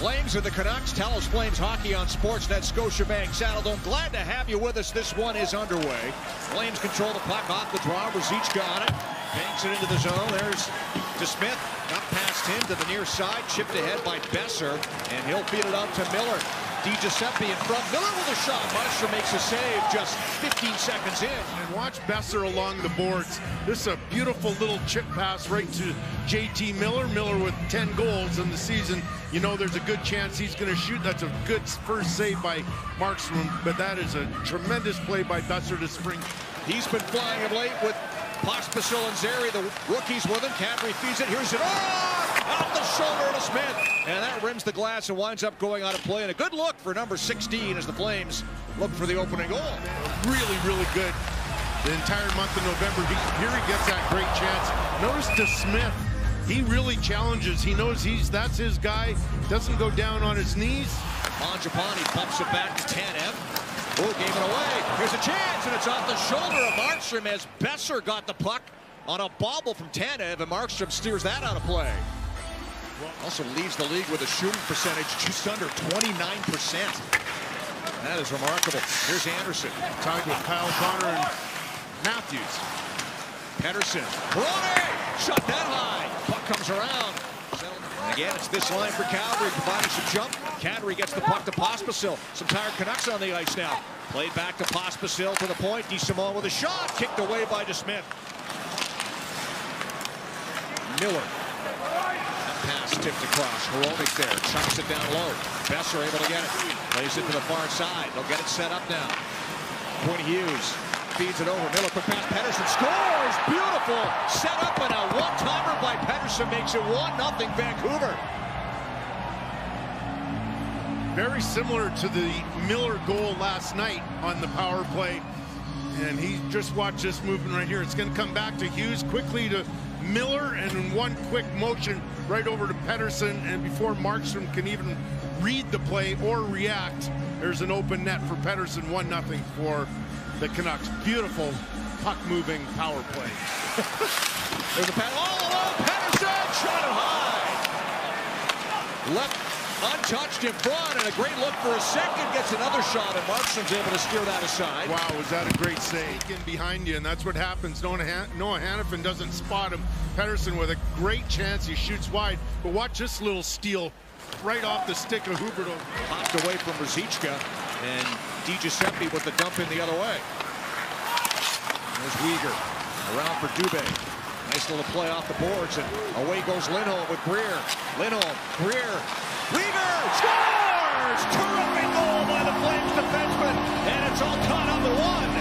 Flames and the Canucks. Telus Flames hockey on Sportsnet Scotiabank Saddledome. Glad to have you with us. This one is underway. Flames control the puck off the draw. Ruzicka on it. Banks it into the zone. There's to Smith. Got past him to the near side. Chipped ahead by Besser. And he'll feed it out to Miller. Giuseppe in front. Miller with a shot. Markstrom makes a save just 15 seconds in. And watch Besser along the boards. This is a beautiful little chip pass right to JT Miller. Miller with 10 goals in the season. You know there's a good chance he's going to shoot. That's a good first save by Markstrom, but that is a tremendous play by Besser to spring. He's been flying of late with Pospisil and Zary, the rookies with him. Calgary feeds it. Here's it. Off the shoulder to Smith. And that rims the glass and winds up going out of play. And a good look for number 16 as the Flames look for the opening goal. Really, really good. The entire month of November, here he gets that great chance. Notice to Smith, he really challenges. He knows that's his guy. Doesn't go down on his knees. Mangiapane pumps it back to Tanev. Oh, gave it away. Here's a chance, and it's off the shoulder of Markstrom as Besser got the puck on a bobble from Tanev, and Markstrom steers that out of play. Also leads the league with a shooting percentage just under 29%. That is remarkable. Here's Anderson. Tied with Kyle Connor and Matthews. Pettersson. Peroni! Shot that high. Puck comes around. And again, it's this line for Calgary providing some jump. Calgary gets the puck to Pospisil. Some tired Canucks on the ice now. Played back to Pospisil to the point. DeSimone with a shot. Kicked away by DeSmith. Miller. Pass tipped across. Hronek there. Chucks it down low. Besser able to get it. Plays it to the far side. They'll get it set up now. Quinn Hughes feeds it over. Miller quick pass. Pettersson scores. Beautiful. Set up and a one-timer by Pettersson makes it 1-0 Vancouver. Very similar to the Miller goal last night on the power play. And he just watched this movement right here. It's going to come back to Hughes quickly to Miller, and in one quick motion right over to Pettersson, and before Markstrom can even read the play or react, there's an open net for Pettersson. 1-0 for the Canucks. Beautiful puck-moving power play. There's a pass all alone. Pettersson shot it high. Left untouched in front, and a great look for a second. Gets another shot, and Markstrom's able to steer that aside. Wow, was that a great save. In behind you, and that's what happens. Noah Hanifin doesn't spot him. Pettersson with a great chance. He shoots wide, but watch this little steal right off the stick of Huberdeau. Popped away from Ruzicka, and Giuseppe with the dump in the other way. There's Weegar around for Dubé. Nice little play off the boards, and away goes Lindholm with Greer. Lindholm, Greer, Weegar scores! Terrific goal by the Flames defenseman, and it's all caught up at one.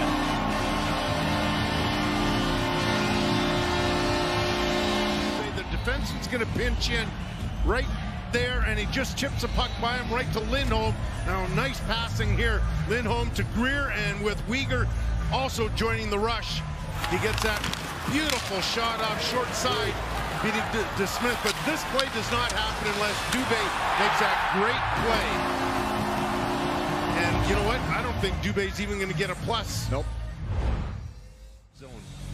The defenseman's going to pinch in right there, and he just chips a puck by him right to Lindholm. Now, nice passing here. Lindholm to Greer, and with Weegar also joining the rush, he gets that beautiful shot off short side, beating DeSmith, but this play does not happen unless Dubé makes that great play. And you know what? I don't think Dubé's even going to get a plus. Nope. Zone.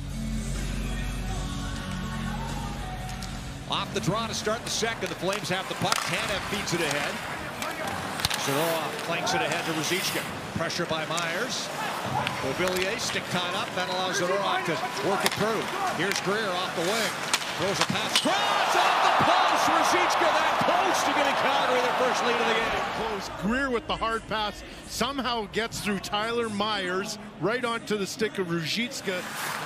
Off the draw to start the second. The Flames have the puck. Tanev feeds it ahead. Zadorov flanks it ahead to Ruzicka. Pressure by Myers. Beauvillier stick tied up. That allows Zadorov to work it through. Here's Greer off the wing. Throws a pass. Cross off the post. Ruzicka that close to getting Calgary their first lead of the game. Close. Greer with the hard pass somehow gets through Tyler Myers right onto the stick of Ruzicka.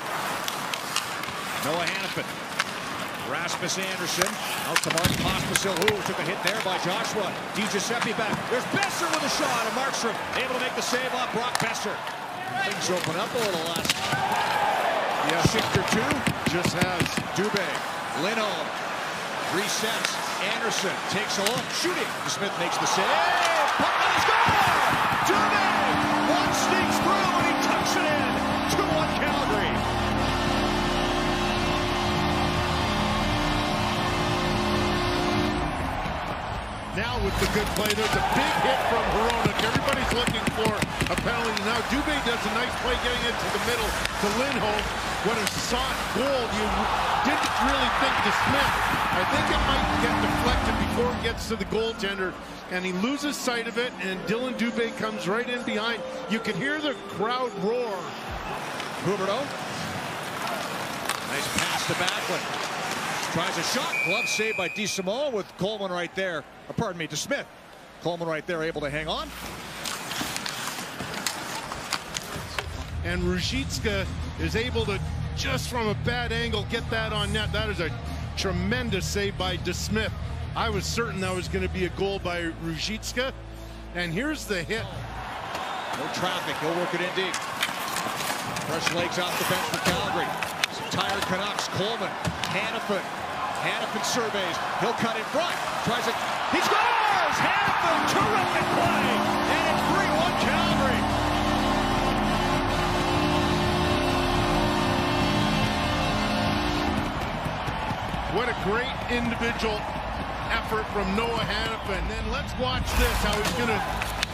Noah Hanifin. Rasmus Anderson out to Mark Pospisil, who took a hit there by Joshua. Giuseppe back. There's Besser with a shot, and Markstrom able to make the save off Brock Besser. Things open up a little last. Yeah, shift or two. Just has. Dubé, Lindholm, resets. Anderson takes a look, shooting. Smith makes the save. Puck on his goal! Dubé! One sneaks through, and he tucks it in. 2-1 Calgary. Now with the good play, there's a big hit from Hronek. Everybody's looking for a penalty. Now Dubé does a nice play getting into the middle to Lindholm. What a soft goal. You didn't really think DeSmith I think it might get deflected before it gets to the goaltender, and he loses sight of it, and Dylan Dubé comes right in behind. You can hear the crowd roar. Huberdeau. Nice pass to Backlund. Tries a shot. Glove saved by DeSimone with Coleman right there. Pardon me, DeSmith. Coleman right there able to hang on. And Ruzicka is able to, just from a bad angle, get that on net. That is a tremendous save by DeSmith. I was certain that was going to be a goal by Ruzicka. And here's the hit. No traffic. He'll work it in deep. Fresh legs off the bench for Calgary. Some tired Canucks. Coleman. Hanifin. Hanifin surveys. He'll cut in front. Tries it. He scores! Hanifin! Terrific play! And it's 3-1 Calgary. What a great individual effort from Noah Hanifin. Then let's watch this, how he's going to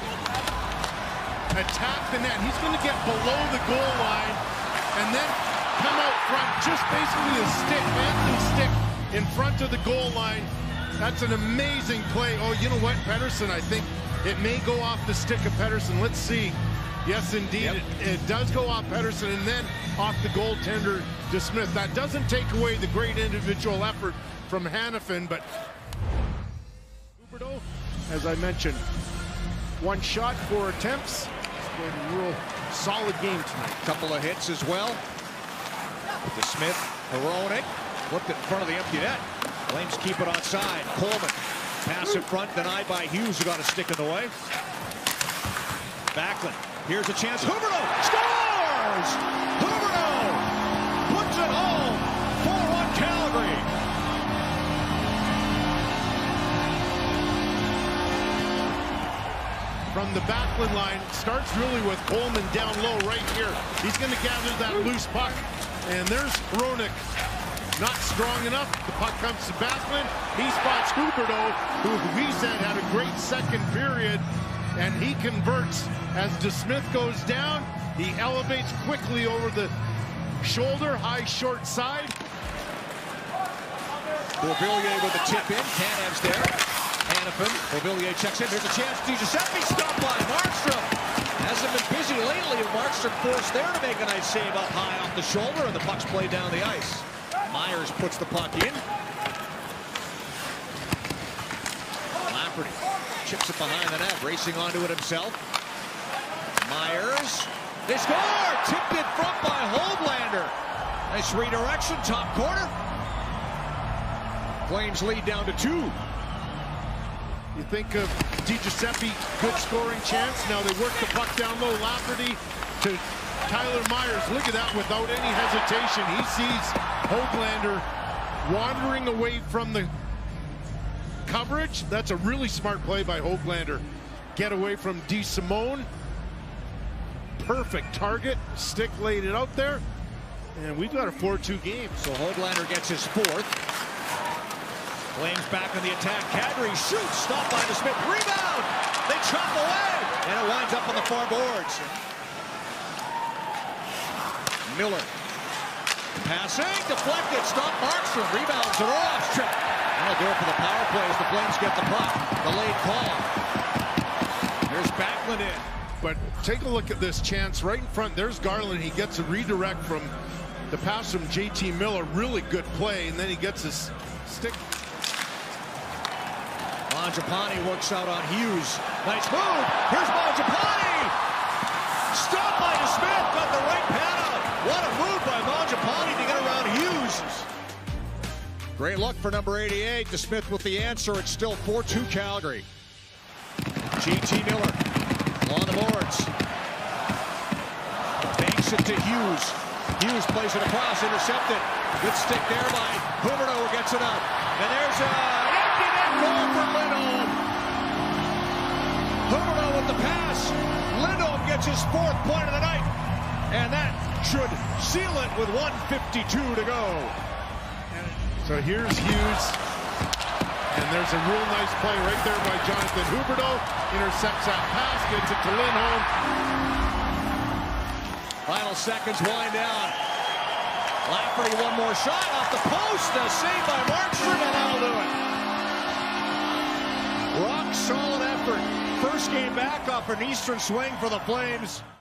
attack the net. He's going to get below the goal line and then come out front, just basically a stick, Anthony's stick in front of the goal line. That's an amazing play. Oh, you know what, Pettersson, I think it may go off the stick of Pettersson. Let's see. Yes, indeed, yep. it does go off Pettersson and then off the goaltender DeSmith. That doesn't take away the great individual effort from Hanifin, but Huberdeau, as I mentioned, 1 shot, 4 attempts. It's been a real solid game tonight. Couple of hits as well. DeSmith, heroic, flipped it in front of the empty net. Flames keep it onside. Coleman, pass in front, denied by Hughes, who got a stick in the way. Backlund. Here's a chance. Huberdeau scores! Huberdeau puts it home. 4-1 Calgary. From the Backlund line, starts really with Coleman down low right here. He's going to gather that loose puck. And there's Hronek. Not strong enough. The puck comes to Backlund. He spots Huberdeau, who we said had a great second period. And he converts as DeSmith goes down. He elevates quickly over the shoulder, high short side. Beauvillier with the tip in. Canev's there. Hanifin. Beauvillier checks in. Here's a chance. DiGiuseppe stopped by Markstrom. Hasn't been busy lately. Markstrom forced there to make a nice save up high off the shoulder, and the puck's played down the ice. Myers puts the puck in. Lafferty chips it behind the net, racing onto it himself. Myers. They score! Tipped in front by Holdlander. Nice redirection, top corner. Flames lead down to 2. You think of DiGiuseppe, good scoring chance. Now they work the puck down low. Lafferty to Tyler Myers. Look at that without any hesitation. He sees Holdlander wandering away from the coverage. That's a really smart play by Hoaglander. Get away from DeSimone. Perfect target. Stick laid it out there. And we've got a 4-2 game. So Hoaglander gets his 4th. Flames back on the attack. Calgary shoots. Stopped by DeSmith. Rebound. They chop away. And it winds up on the far boards. Miller. Passing. Deflected. Stop Markstrom. Rebounds. Zaroff's trip. That'll go for the power play as the Flames get the puck. Delayed call. There's Backlund in. But take a look at this chance right in front. There's Garland. He gets a redirect from the pass from JT Miller. Really good play. And then he gets his stick. Mangiapane works out on Hughes. Nice move. Here's Mangiapane. Stopped by DeSmith. Got the right pad out. What a move by Mangiapane to get around Hughes. Great look for number 88. DeSmith with the answer. It's still 4-2 Calgary. JT Miller on the boards. Banks it to Hughes. Hughes plays it across, intercepted. Good stick there by Huberdeau, who gets it up. And there's an empty net goal for Lindholm. Huberdeau with the pass. Lindholm gets his 4th point of the night. And that should seal it with 1:52 to go. So here's Hughes. And there's a real nice play right there by Jonathan Huberdeau. Intercepts that pass, gets it to Lindholm. Final seconds wind down. Lafferty, one more shot off the post. A save by Markstrom, and now solid effort. First game back off an Eastern swing for the Flames.